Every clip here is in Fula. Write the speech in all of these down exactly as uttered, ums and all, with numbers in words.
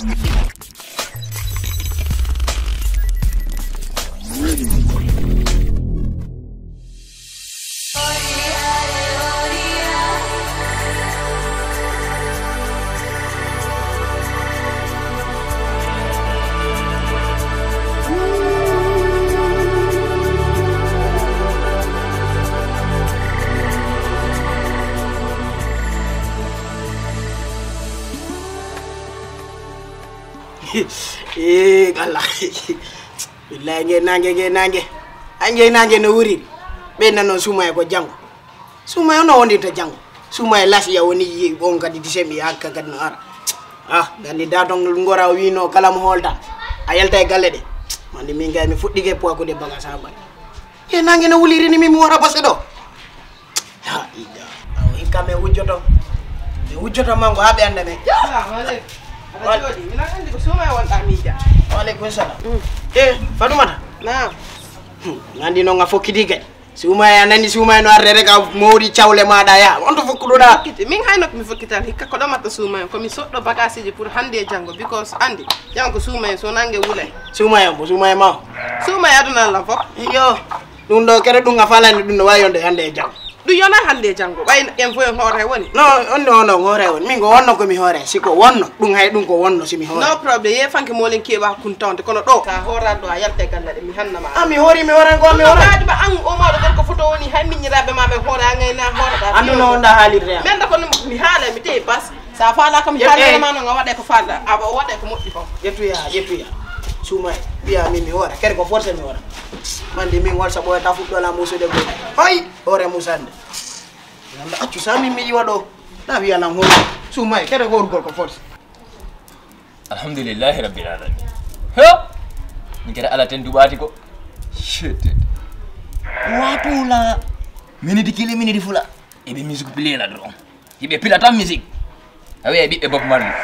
Eh, kalah. Billahi nge nange nge nange. Ange nange no wuri. Be nano suma ko jango. Suma no wondi to jango. Suma lasi ya woni yi on kadi disemi hakka kadi no ara. Ah, gandi dadon ngora wino kala mo holta. Ayalta e galle de. Mandi min gay mi fuddike po ko de baga saba. E nange no wuliri ni mi mo wara basse do. Ha ida. Aw ikame wujjoto. Mi wujjoto mango habe anda me. Assalamu alaikum. Ada jodi, mina andi ko suma won amija. Waalaikumsalam. Eh, Fatoumata. Naam. Ngandi no nga fokkiti kay. Suma ya nani suma no arre rek mawdi ciawle maada ya. On to fokkudo da. Fokkiti min hayno ko mi fokkital hikka ko do matta suma ko mi soddo bagage ji pour hande e jango because andi jango suma so nange wulay. Suma ya bo suma ma. Suma ya duna la fop. Yo. Dum do kere dum nga falande dum no wayonde hande e jango. Du yona hande e jango. Way en fo en hore woni. No, on no no hore woni. Min go wonno ko mi hore. Siko wonno dum hay dum ko wonno simi hore. No problem. Ye fanke mo len kewa kuntonde kono do ka horando a yalte galle mi hannama. Ah mi hori mi horan ko mi horan. Baadi ba an o ma do ko foto woni hay minyirabe ma be hore ngay na hore da. Andu no onda halirde. Men da ko mi hala mi tey pass. Sa faala kam hala ma no nga wade ko faala. Aba wade ko moddi fo. Yetu ya, yetu ya. Suma biya mi mi hore. Kere ko force mi hore. Mandi min wal sabo ta fu dola muso de go. Hoy, hore musande. Yalla accu sami mi wado. Na biya nan hore. Suma kere ko gol ko force. Alhamdulillah rabbil alamin. Ho! Ni kira ala ten dubati ko. Shit. Watu la minute kili minute fula. Ebe music play la dron. Ibe pila tam music. Awe bi e Bob Marley.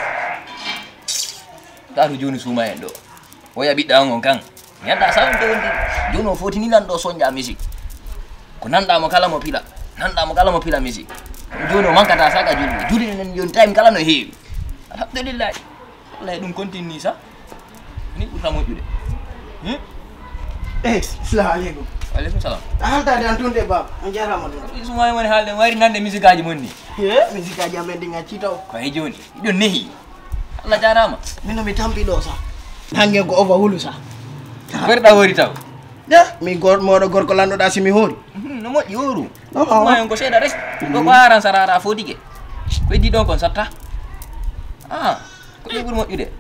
Taru joni suma endo. Oya bi da ngon kan. Nyanda sound ndi. Jono foti ni nan do sonja music. Ko nanda mo kala mo pila. Nanda mo kala mo pila music. Jono mankata saka juli. Juli nen yon time kala no heewi. Alhamdulillah. Wallahi dum continue sa. Ni utamo jude. Hmm? Eh, assalamu alaikum. Waalaikum salam. Alta dan tunde bab. Anjara mo dum. Suma man halde wari nande music aji monni. Ye, music aji amende ngati taw. Ko e joni. Ido nehi. Allah jarama. Mino mi tampi do sa. Nange ko over hulu sa. Berda wori taw. Ya, mi gor mo do gor ko lando da simi hori. No mo yoru. No, ma yon ko seda res. Do ko aran sarara fodike. Ko di don kon satta. Ah, ko e bur mo yude.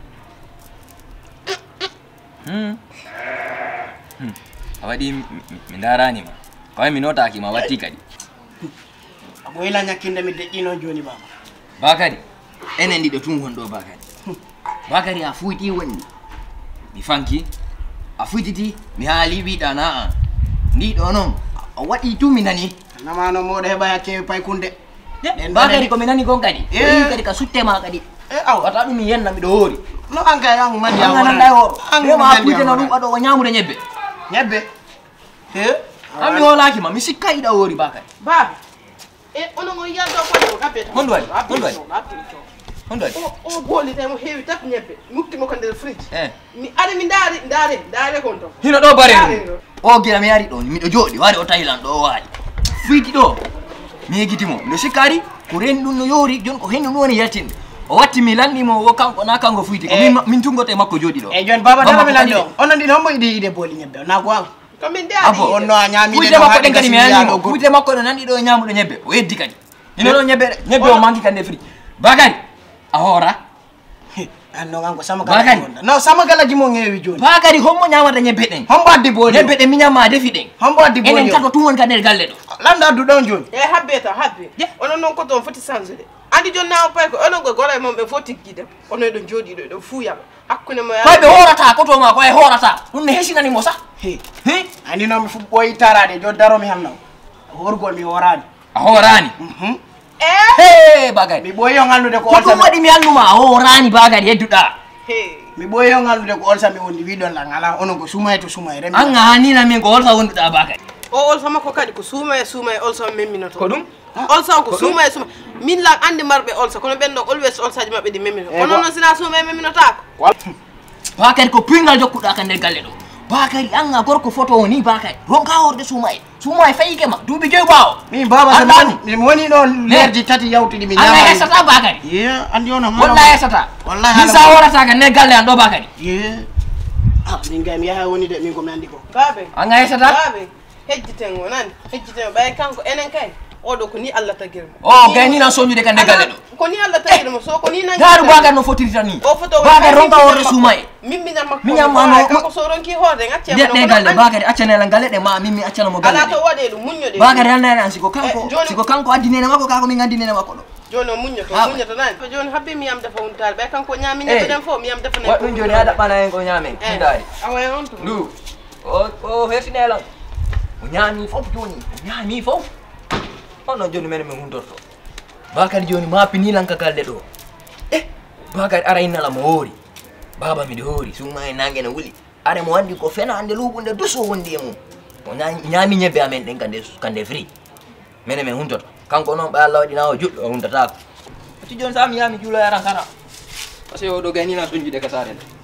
Hmm. Hmm. Awadi mi darani ma. Ko mi nota ki ma watti kadi. Abo ila nyakinde mi dejino joni baba. Bakari. Enen di do tun hondo Bakari. Bakari a fuiti wonni. Mi fanki. A fuititi mi haali wi dana. Ndi do non. A wadi tumi nani. Namano mo de heba yakke pay kunde. Bakari ko mi nani gon kadi. Eh kadi ka sutte ma kadi. Eh aw Wata dum mi yenna mi do hori. no anka yang mandi Ang nan dai ho. Be ma fuite no dum ado nyamude nyebbe. Nyebbe. Eh? Ami hola ki ma mi sikkai da hori Bakari. Ba. E ono ngo yaldo ko do gabe. Hondo wadi, hondo wadi. Hondo wadi. O o boli tay mo heewi tap nyebbe. Mukti mo ko nder fridge. Eh. Mi ari mi ndari ndari ndari kon to. Hino do bare. O gira mi yari do mi do jodi wari o Thailand do wali. Fuiti do. Mi yegiti mo. No sikari ko rendu no yori jon ko henno woni yatin. O watti mi lanni mo wo kanko na kango fuiti ko min min tungote makko jodi do. Eh jon baba dama mi landi o. Onon di hombo ide ide boli nyebbe na ko am. Ko min ndari. Abo onno a nyami de fuite makko den kadi mi yanni mo. Fuite makko no nandi do nyamudo nyebbe. O eddi kadi. Ino do nyebbe nyebbe o manki kande fri. Bakari. A hora. Anno gango sama kala. No sama kala jimo ngewi joni. Bakari hommo nyamata nyebbe den. Hombo addi boli. Nyebbe den mi nyama defi den. Hombo addi boli. Enen tato tuwon kande galle do. Landa du don joni. E habbe ta habbe. Onon non ko don foti sanzude. Andi joni na pay ko onon go gore mom be foti gide. Onon don jodi do do fu yaba. Hakkunde mo ya. Ko be horata ko to ma ko e horata. Dum ne hesinani mo sa. He. He? Andi no mi fu boy tarade jo daro mi hanno. Horgol mi horani. A horani. Mhm. Eh. Hey Bakari. Mi boy yo ngallude ko Ko olsa. dum wadi mi annuma a horani Bakari hedduda. Hey. Mi boy yo ngallude ko olsa mi wondi wi don la ngala onon ko sumay to sumay remi. An ngani na min ko holsa wonduda Bakari. o ol sama ko kadi ko suuma e suuma e ol sama memminoto ko ɗum ol sama ko suuma e suuma min la andi marɓe ol sa kono ɓen ɗo always ol saji maɓɓe ɗi memminoto kono noon sina suuma e memminotako Bakary ko pingal jokkuɗa ka nder galle ɗo Bakary anga gorko photo o ni Bakary ronka horde suuma e suuma e fayike ma duuɓi joyi ɓawo min baba tan mi woni ɗo lerdi tati yawtuɗi mi anga hesata Bakary ye andi ono walla hesata wallahi min sa worata ka nder galle an ɗo Bakary ye ah min gay mi yaha woni de min komi andi ko baɓe anga hesata baɓe hejjiten o nani hejjiten o ɓay kanko enen kay oɗo ko ni Allah tagirmo o gay ni nan soñude ka nder galle ɗo ko ni Allah tagirmo so ko ni nan garu Bakary no fotirita ni o foto Bakary ronka horde suuma e min mi ñamma mi ñamma kanko so ronki horde ngacce nde ɗe galle Bakary accanela galle ɗe ma min mi accanamo galle ala to waɗe ɗum muññode Bakary annani an siko kanko Eh, joni- siko kanko addi nene makko kako min andi nene makko ɗo joni o muññoto Ah, muññoto nani joni habbi mi yam defa wontal ɓay kanko ñaami Eh. neɗɗo ɗen fof mi yam defa waɗɗum joni ha ɗaɓɓana hen ko ñaamen tindari awa on to ndu o o hertinelan o ñaami fof joni o ñaami fof onnon joni mene min hundorto Bakary joni mapinilan ka galle ɗo e Bakary ara innala mo hoori baba miɗe hoori suma e nangue ne wuuli are mo wandi ko fena ande luuɓunde duso wondi e mum o ñaami ñebbe amen ɗen kande kande free mene min hundoto kanko noon ɓe Allah waɗina o juɗɗo o hundatako ati joni sa mi yami juulo yaran kara par ce que oɗo gaynina soñjude ka sare nde